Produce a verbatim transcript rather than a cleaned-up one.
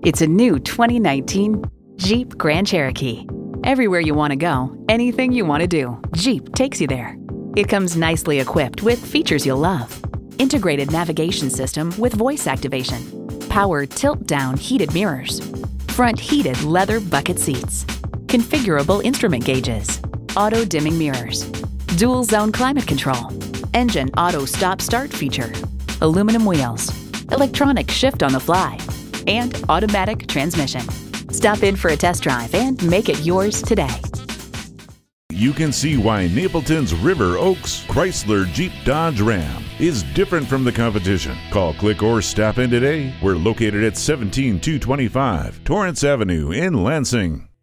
It's a new twenty nineteen Jeep Grand Cherokee. Everywhere you want to go, anything you want to do, Jeep takes you there. It comes nicely equipped with features you'll love. Integrated navigation system with voice activation. Power tilt-down heated mirrors. Front heated leather bucket seats. Configurable instrument gauges. Auto-dimming mirrors. Dual zone climate control. Engine auto stop-start feature. Aluminum wheels. Electronic shift on the fly. And automatic transmission. Stop in for a test drive and make it yours today. You can see why Napleton's River Oaks Chrysler Jeep Dodge Ram is different from the competition. Call, click, or stop in today. We're located at seventeen two twenty-five Torrance Avenue in Lansing.